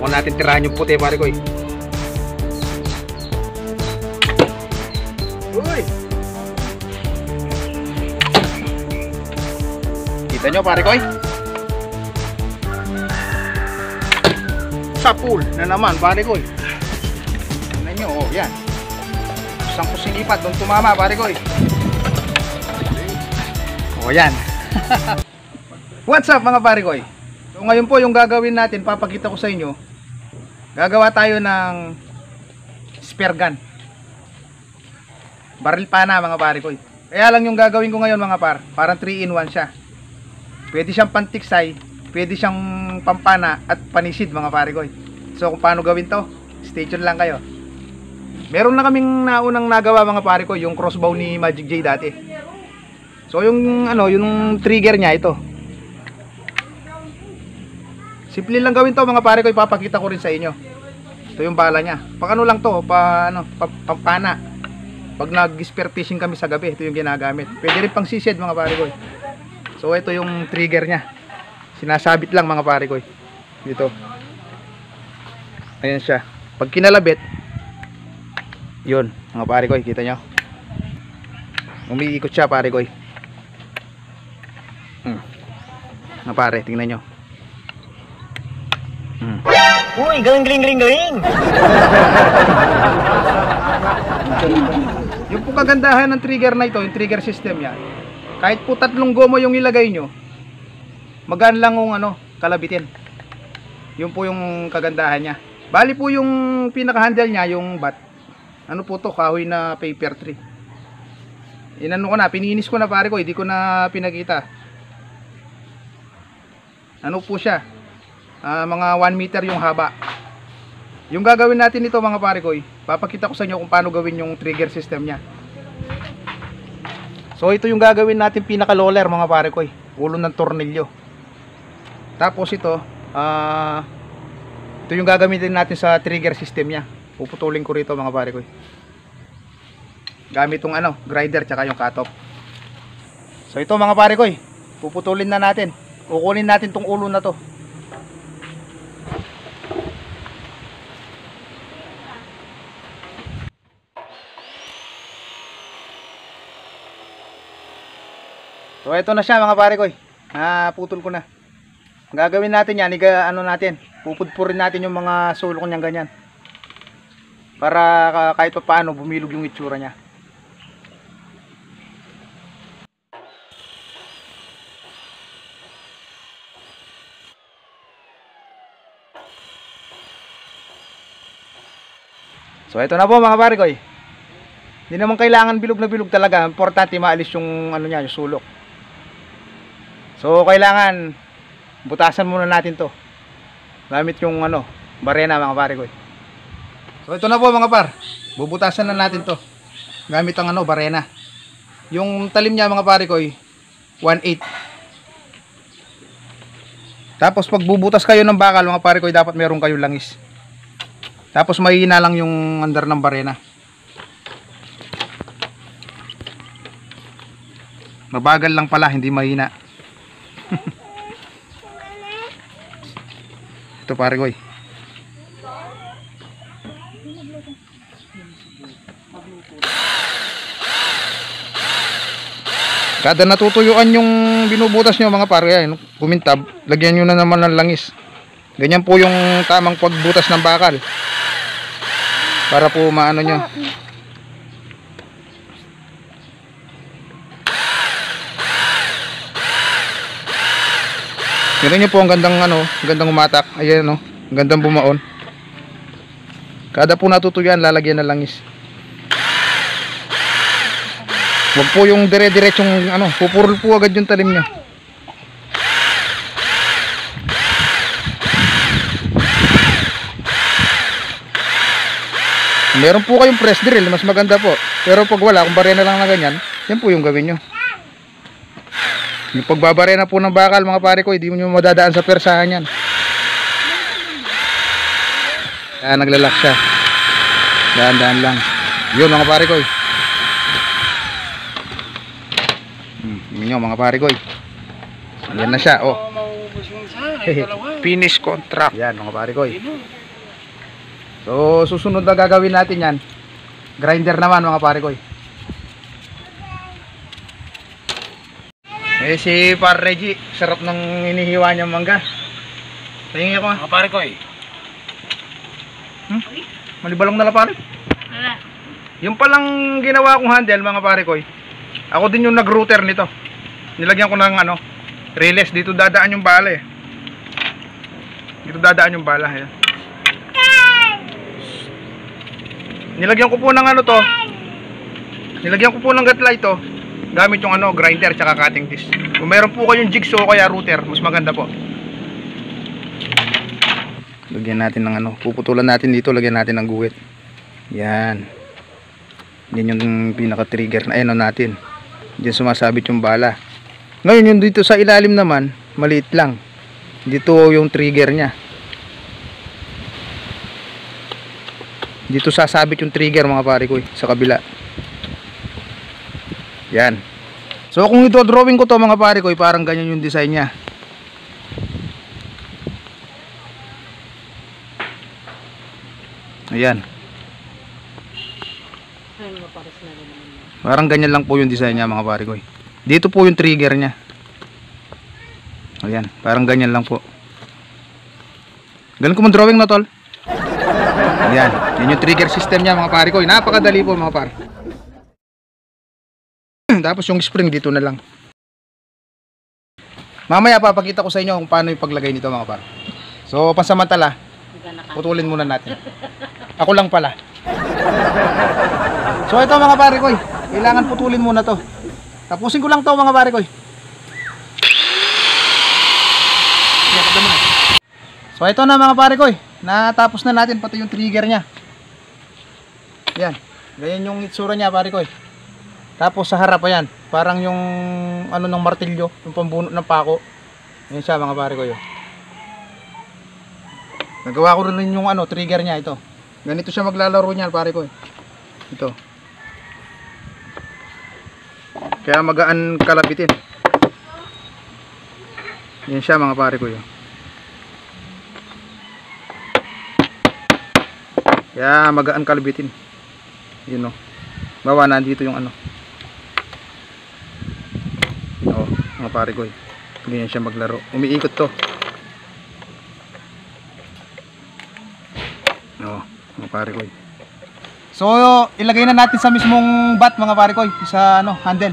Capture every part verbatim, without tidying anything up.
Subukan natin tirahan yung puti, pare ko. Uy! Kita nyo, pare ko. Sa pool na naman, pare ko. Tignan nyo, oh, yan. Isang kusing ipat, doon tumama, pare ko. Oh, yan. What's up, mga pare ko? So ngayon po yung gagawin natin, papakita ko sa inyo. Gagawa tayo ng spear gun. Baril pana, mga pare ko. Kaya lang yung gagawin ko ngayon, mga par, parang three in one siya. Pwede siyang pantiksay, pwede siyang pampana at panisid, mga pare ko. So kung paano gawin to, stay tuned lang kayo. Meron na kaming naunang nagawa, mga pare ko, yung crossbow ni Magic J dati. So yung ano, yung trigger niya ito. Simple lang gawin to, mga pare ko, ipapakita ko rin sa inyo. Ito yung bala niya. Pag ano lang to, pa ano, pa, pampana. Pag nag-spear fishing kami sa gabi, ito yung ginagamit. Pwede rin pang sised, mga pare ko. So ito yung trigger niya. Sinasabit lang, mga pare ko. Dito. Ayan siya. Pag kinalabit, yun, mga pare ko, kita nyo. Umiikot siya, pare ko. Hmm. Mga pare, tingnan nyo. Hmm. Uy, galing galing galing galing. Yung po kagandahan ng trigger na ito, yung trigger system niya, kahit po tatlong gomo yung ilagay nyo, magaan lang yung ano, kalabitin. Yun po yung kagandahan niya. Bali po yung pinaka-handle niya, yung bat. Ano po to, kahoy na paper tree. Inano ko na, pininis ko na, pare ko, hindi ko na pinakita. Ano po siya? Uh, mga one meter yung haba. Yung gagawin natin ito, mga pare ko, papakita ko sa inyo kung paano gawin yung trigger system niya. So ito yung gagawin natin pinaka-roller, mga pare ko, ulo ng tornilyo. Tapos ito, uh, ito yung gagamitin natin sa trigger system niya. Puputulin ko rito, mga pare ko. Gamit tong ano, grinder tsaka yung cut off. So ito, mga pare ko, puputulin na natin. Kukunin natin tong ulo na to. So ito na siya, mga pare ko. Ah, putol ko na. Ang gagawin natin yan, iga, ano natin, pupudpurin natin yung mga sulok niyang ganyan. Para kahit pa paano bumilog yung itsura niya. So ito na po, mga pare ko. Hindi naman kailangan bilog na bilog talaga. Importante maalis yung ano niya, yung sulok. So kailangan butasan muna natin to gamit yung ano, barena, mga pare ko. So ito na po, mga par, bubutasan na natin to gamit ang ano, barena. Yung talim niya, mga pare ko, one eighth. Tapos pag bubutas kayo ng bakal, mga pare ko, dapat meron kayong langis. Tapos mahina lang yung under ng barena. Mabagal lang pala, hindi mahina. Ito, pare ko. Kada natutuyuan yung binubutas nyo, mga pare, ay, kumintab, lagyan nyo na naman ng langis. Ganyan po yung tamang pagbutas ng bakal. Para po maano nyo. Ganyan nyo po, ang gandang ano, gandang umatak. Ayan, no, gandang bumaon. Kada po natutuyuan, lalagyan ng langis. Huwag po yung dire-diretsong ano, pupurol po agad yung talim niya. Meron po kayong press drill, mas maganda po. Pero pag wala, kung barena lang na ganyan, yan po yung gawin nyo. Yung pagbabarena po ng bakal, mga pare ko, hindi mo nyo madadaan sa persahan yan. Kaya naglalak siya. Daan-daan lang. Yun, mga pare ko. Hmm, yun nyo, mga pare ko. Ayan na siya, oh. Finish contract. Yan mga pare ko. So susunod na gagawin natin yan, grinder naman mga pare ko. Eh si Par Reggie, sarap ng inihiwa niyang mangga. Tingin ako ha. Mga pare ko eh. Hmm? Malibalong na la pare. Wala. Yung palang ginawa kong handle mga pare ko, ako din yung nag-router nito. Nilagyan ko ng ano, relays. Dito dadaan yung bala eh. Dito dadaan yung bala. Ayan. Nilagyan ko po ng ano to. Nilagyan ko po ng gatla ito. Gamit yung ano, grinder tsaka cutting disc. Kung meron po kayong jigsaw o kaya router, mas maganda po. Lagyan natin ng ano, puputulan natin dito, lagyan natin ng guhit. Yan. Yan yung pinaka-trigger na ano natin. Diyan sumasabit yung bala. Ngayon yung dito sa ilalim naman, maliit lang. Dito yung trigger niya. Dito sasabit yung trigger mga pare ko sa kabila. Yan. So kung ito drawing ko to mga pare ko, parang ganyan yung design niya. Ayan. Parang ganyan lang po yung design niya mga pare ko. Dito po yung trigger niya. Ayan, parang ganyan lang po. Ganun ko mong drawing na tol. Ayan, yun yung trigger system niya mga pare ko. Napakadali po mga pare. Tapos yung spring dito na lang. Mamaya papakita ko sa inyo kung paano yung paglagay nito mga pare. So pansamantala, putulin muna natin. Ako lang pala. So ito mga pare ko, kailangan putulin muna to. Tapusin ko lang to mga pare ko. So ito na mga pare ko, natapos na natin pati yung trigger nya. Yan, ganyan yung itsura nya pare ko. Tapos sa harap ayan, parang yung ano ng martilyo, yung pambunot ng pako. Yan siya mga pare ko yun. Nagawa ko rin yung ano, trigger nya ito. Ganito siya maglalaro niyan pare ko. Ito. Kaya magaan kalapitin. Yan siya mga pare ko yun. Kaya magaan kalapitin. Yun o. Bawa nandito yung ano. O, mga pare ko. Ganyan siya maglaro. Umiikot to. O, mga pare ko. So, ilagay na natin sa mismong bat mga pare ko. Sa ano, handle.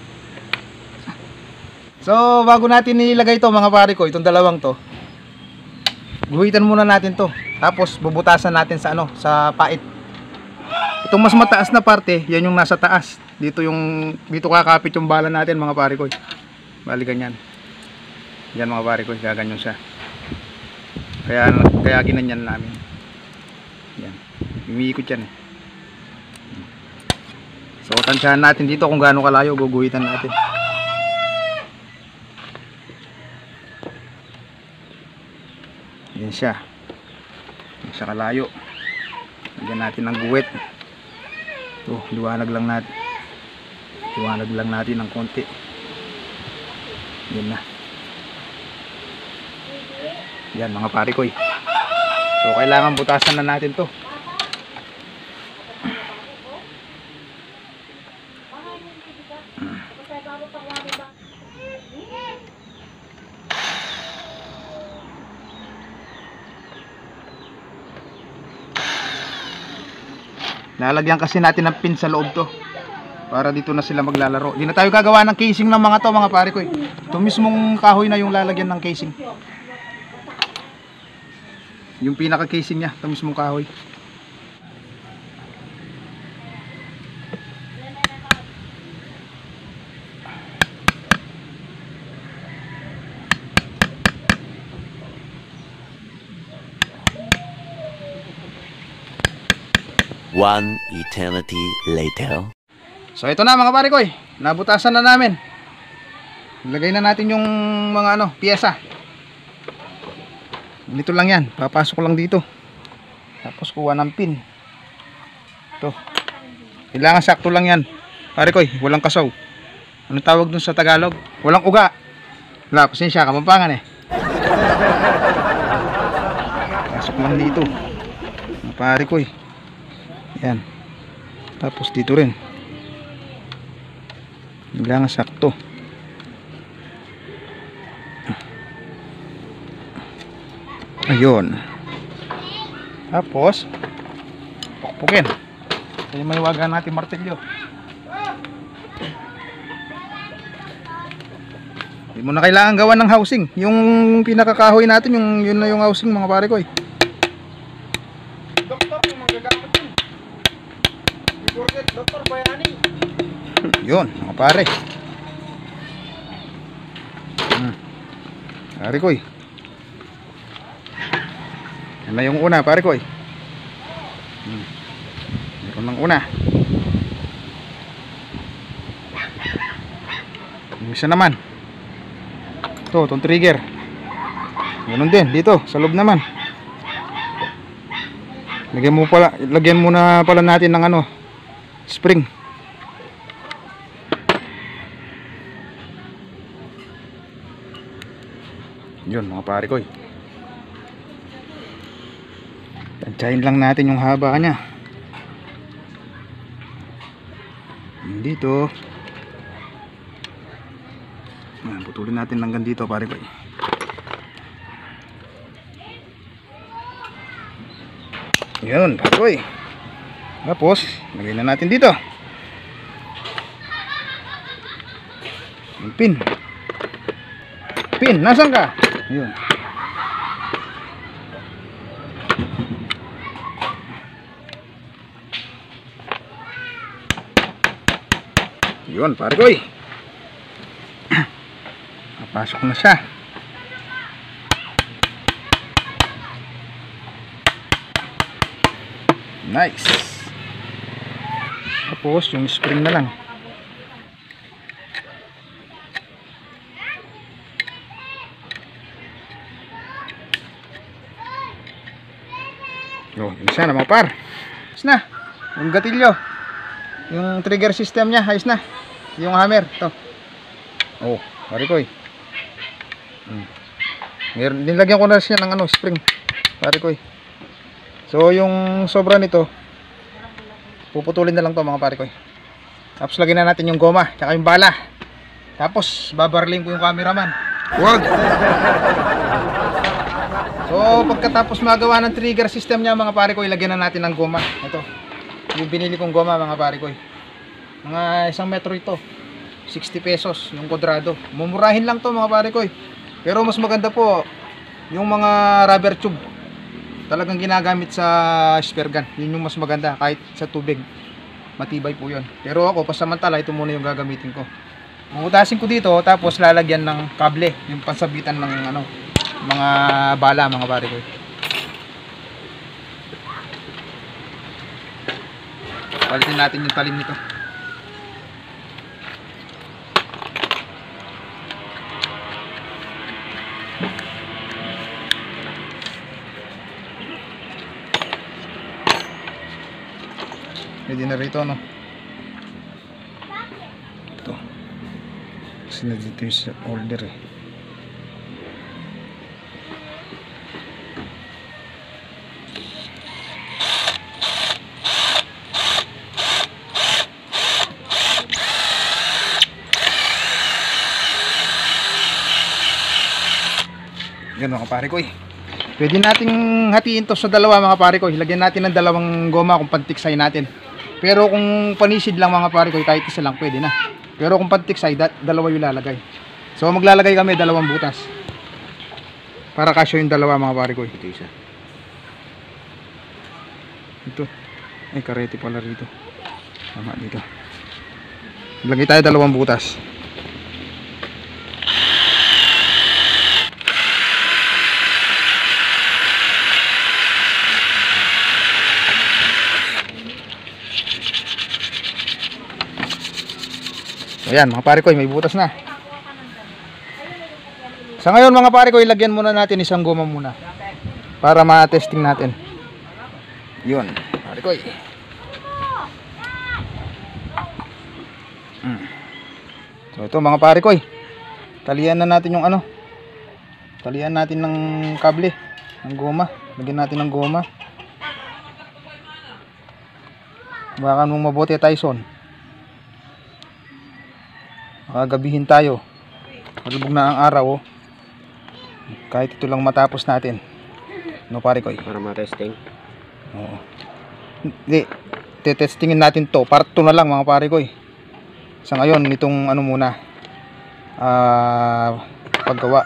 So, bago natin ilagay to mga pare ko, itong dalawang to, guhitan muna natin to. Tapos, bubutasan natin sa ano, sa pait. Itong mas mataas na parte, yan yung nasa taas. Dito yung, dito kakapit yung bala natin mga pare ko. Bali ganyan. Yan mga pare ko, gaganyan siya. Kaya, kaya ginanyan namin. Yan. Umiikot yan eh. So, tansyahan natin dito kung gaano kalayo, guguhitan natin. Yan siya. Yan siya kalayo. Lagyan natin ng guwit. Ito, liwanag lang natin. Liwanag lang natin ng konti. Yan na. Yan mga pare ko. So, kailangan butasan na natin to. Lalagyan kasi natin ng pin sa loob to para dito na sila maglalaro. Di na tayo gagawa ng casing ng mga to mga pare ko. Ito mismong kahoy na yung lalagyan ng casing. Yung pinaka casing nya, ito mismong kahoy. One eternity later. So ito na mga pare ko, nabutasan na namin. Ilagay na natin yung mga ano, piyesa. Dito lang yan, papasok lang dito. Tapos kuha ng pin. Ito. Kailangan sakto lang yan. Pare ko, walang kasaw. Ano tawag dun sa Tagalog? Walang uga. Wala, pasensya, Kapampangan eh. lang dito mga pare ko eh. Yan, tapos dito rin kailangan sakto. Ayun, tapos pukpukin. Ito yung may waga natin martilyo. Hindi mo na kailangan gawa ng housing. Yung pinakakahoy natin, yung, yun na yung housing mga pare ko eh. Doktor, yung magagamit yun. Doktor Bayani. Yun mga pare. Hmm. Pare ko eh. Yan na yung una pare ko eh. Hmm. Meron ng una. Yung isa naman. Ito, itong trigger. Ganun din, dito, sa loob naman. Lagyan mo pala, lagyan muna pala natin ng ano, spring. Yun mga pare ko. Tansyahin lang natin yung haba niya. Dito. Ayan, putulin natin hanggang dito pare ko. Yun pare ko. Tapos lagay na natin dito yung pin. Pin, nasan ka? Yun. Yun pare ko. Pasok na siya. Nice. Tapos yung spring na lang. Yo, yun siya na mga par. Ayos na. Yung gatilyo. Yung trigger system niya, ayos na. Yung hammer, to. Oh, pare ko eh. Hmm. Nilagyan ko na siya ng ano, spring pare ko eh. So yung sobra nito puputulin na lang to mga pare ko eh. Tapos lagyan na natin yung goma tsaka yung bala. Tapos babarling ko yung cameraman. Wag. So pagkatapos magawa ng trigger system niya mga pare ko, ilagyan na natin ng goma. Ito yung binili kong goma mga pare ko eh. Mga isang metro ito, sixty pesos yung kwadrado. Mumurahin lang to mga pare ko eh. Pero mas maganda po yung mga rubber tube. Talagang ginagamit sa spear gun. Yun yung mas maganda kahit sa tubig. Matibay po yun. Pero ako pasamantala ito muna yung gagamitin ko. Bubutasin ko dito tapos lalagyan ng kable, yung pansabitan ng ano, mga bala mga pare ko. Palitin natin yung talim nito. Pwede na rito no. Ito. Kasi na dito yung sa order eh. Yan mga pare ko eh. Pwede nating hatiin to sa dalawa mga pare ko. Ilagyan natin ng dalawang goma kung pantiksay natin. Pero kung panisid lang mga pare ko, kahit isa lang pwede na. Pero kung pantiksay, da dalawa yung lalagay. So maglalagay kami dalawang butas para kasyo yung dalawa mga pare ko. Ito isa. Ito. Ay karete pala rito. Tama dito. Lagay tayo dalawang butas. Ayan mga pare ko, may butas na. Sa ngayon mga pare ko, ilagyan muna natin isang goma muna para ma-testing natin. Yun pare ko. hmm. So ito mga pare ko, talian na natin yung ano, talian natin ng kable ng goma. Lagyan natin ng goma. Baka mong mabuti, Tyson. Makagabihin tayo. Malubog na ang araw, oh. Kahit ito lang matapos natin. No, pare ko, eh. Para ma-testing. Oo. Hindi, tetestingin natin to. Part two na lang, mga pare ko, eh. Sa ngayon, itong ano muna, ah, paggawa.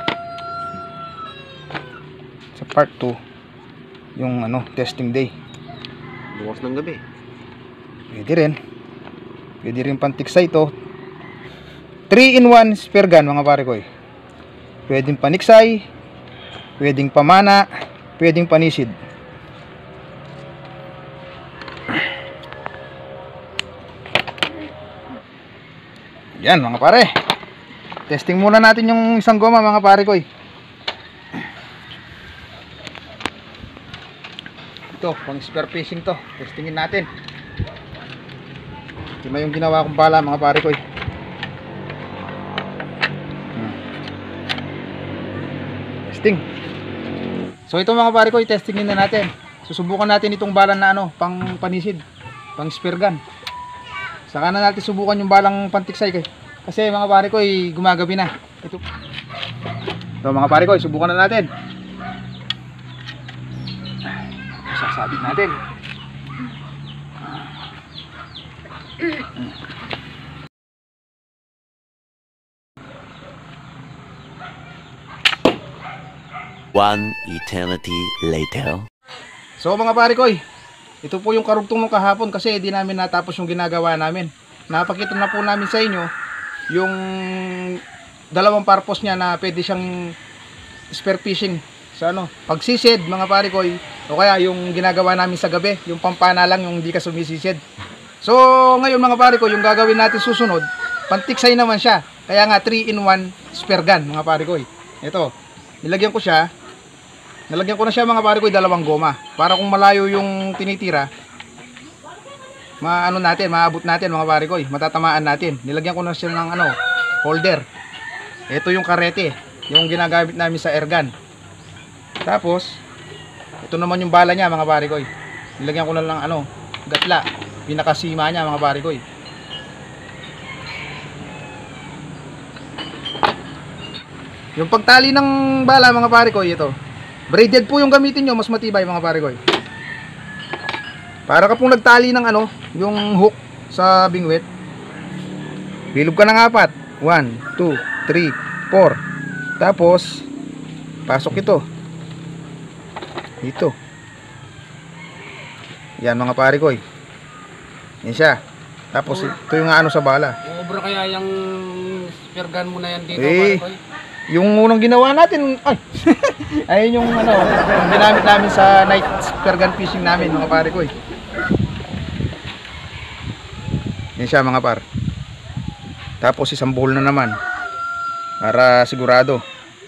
Sa part two, yung ano, testing day. Bukas ng gabi. Pwede rin. Pwede rin pantiksay ito. three in one spear gun, mga pare ko, eh. Pwedeng paniksay, pwedeng pamana, pwedeng panisid. Yan, mga pare. Testing muna natin yung isang goma, mga pare ko, eh. Ito, pang spear fishing to. Testingin natin. Ito na yung ginawa kong bala, mga pare ko, eh. Hmm. Testing. So ito, mga pare ko, i-testingin na natin. Susubukan natin itong bala na ano, pang panisid, pang spear gun. Saka na natin subukan yung balang pantiksay, kay. Kasi mga pare ko, eh, gumagabi na. Ito. Ito, mga pare ko, subukan na natin. Sasabit natin. One eternity later. So mga pare ko, ito po yung karugtong ng kahapon kasi hindi namin natapos yung ginagawa namin. Napakita na po namin sa inyo yung dalawang purpose niya na pwede siyang spear fishing sa ano, pagsisid, mga pare ko, o kaya yung ginagawa namin sa gabi, yung pampana lang, yung hindi ka sumisisid. So ngayon, mga pare ko, yung gagawin natin susunod, pantiksay naman siya. Kaya nga three in one spear gun, mga pare ko. Ito, nilagyan ko siya. Nalagyan ko na siya, mga pare ko, dalawang goma. Para kung malayo yung tinitira, maano natin, maabot natin, mga pare ko, matatamaan natin. Nilagyan ko na siya ng ano, holder. Ito yung karete, yung ginagamit namin sa airgun. Tapos, ito naman yung bala niya, mga pare ko. Nilagyan ko na lang ano, gatla, pinakasima niya, mga pare ko. Yung pagtali ng bala, mga pare ko, ito. Braided po yung gamitin nyo, mas matibay, mga pare ko. Para ka pong nagtali ng ano, yung hook sa bingwit. Bilog ka ng apat. one, two, three, four. Tapos, pasok ito. Dito. Yan, mga pare ko. Yan siya. Tapos, ito yung ano sa bala. Obra kaya yung spear gun mo na yan dito, Eh, pare ko. yung unang ginawa natin, ay, ayun yung ano, yung ginamit namin sa night spear gun fishing namin, mga pare ko. Yan siya, mga par. Tapos isang bowl na naman para sigurado.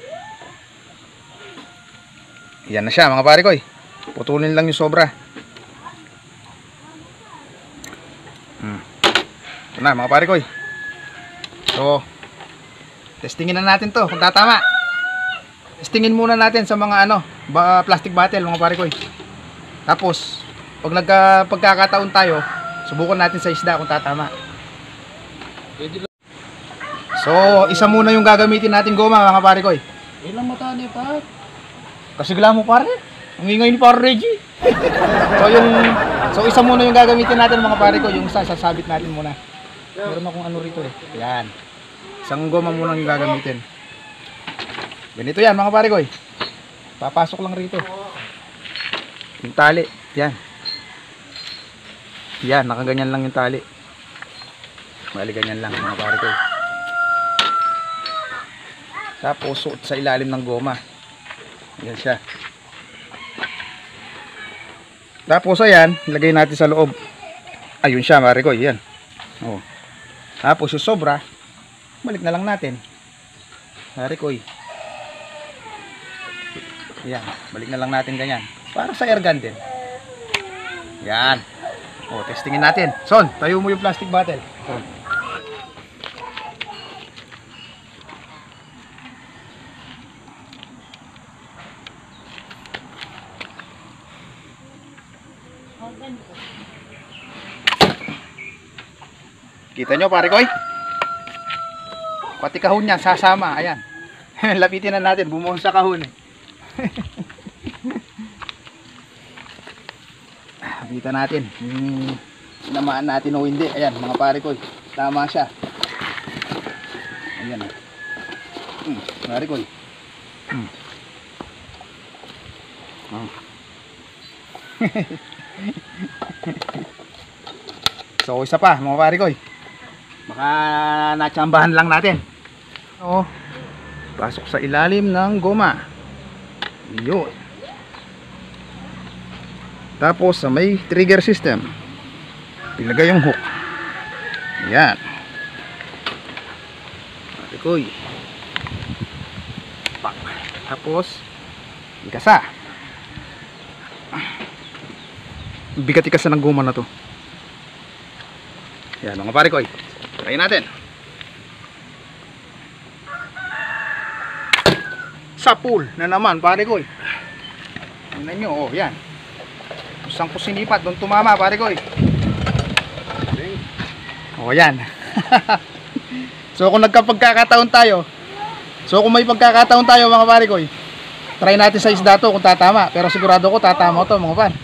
Yan na siya, mga pare ko. Putulin lang yung sobra. Hmm. Ito na, mga pare ko. So, testingin na natin to kung tatama. Testingin muna natin sa mga ano, ba, plastic bottle, mga pare ko. Tapos, pag nagpagkakataon tayo, subukan natin sa isda kung tatama. So, isa muna yung gagamitin natin goma, mga pare ko. Ilang mata niya, pa? Kasigla mo, pare. Ang ingay ni pare Reggie. So, yung so isa muna yung gagamitin natin, mga pare ko, yung isa sasabit natin muna. Meron akong ano rito, eh. Yan. Isang goma muna yung gagamitin. Ganito yan, mga pare ko. Papasok lang rito. Yung tali, yan. Yan, nakaganyan lang yung tali. Bali ganyan lang, mga pare ko. Tapos suot sa ilalim ng goma. Yan siya. Tapos ayan, ilagay natin sa loob. Ayun siya, pare ko, yan. Oh. Tapos yung sobra, balik na lang natin. Pare ko. Yan, balik na lang natin ganyan. Para sa airgun din. Yan. O, testingin natin. Son, tayo mo yung plastic bottle. Son. Kita nyo pare koy. Pati kahon niya sasama. Ayan. Lapitin na natin. Bumuhon sa kahon eh. Kita natin. Hmm, sinamaan natin o hindi. Ayan mga pare koy. Tama siya. Ayan. Hmm, pare koy. Hmm. Oh. So isa pa mga pare koy. Baka natsambahan lang natin. Oh, pasok sa ilalim ng goma. Yun. Tapos sa may trigger system, ilagay yung hook. Ayan. Pare koy. Pak. Tapos ikasa. Bigat ikasa ng goma na to. Yan mga pare koy. Try natin. Sa pool na naman pare koy. Tingnan nyo, oh yan. Kusang kusinipat, doon tumama pare koy. Oh yan. So kung nagkapagkakataon tayo, so kung may pagkakataon tayo mga pare koy, try natin sa isda to kung tatama. Pero sigurado ko tatama to mga par.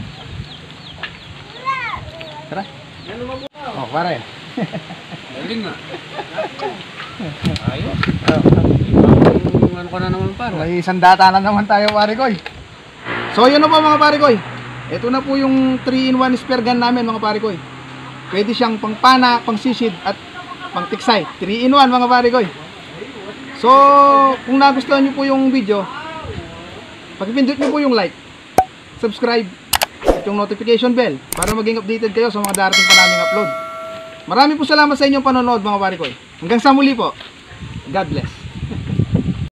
Tara. Oh pare. Galing nga. Ayos. Oh. Ano ka na naman par? May isang data na naman tayo pare koy. So yun na po mga pare koy. Ito na po yung three in one spear gun namin mga pare koy. Pwede siyang pang pana, pang sisid at pang tiksay. three in one mga pare koy. So kung nagustuhan nyo po yung video, pag-pindot nyo po yung like, subscribe at yung notification bell para maging updated kayo sa mga darating pa naming upload. Marami po salamat sa inyong panonood mga pare koy. Hanggang sa muli po. God bless.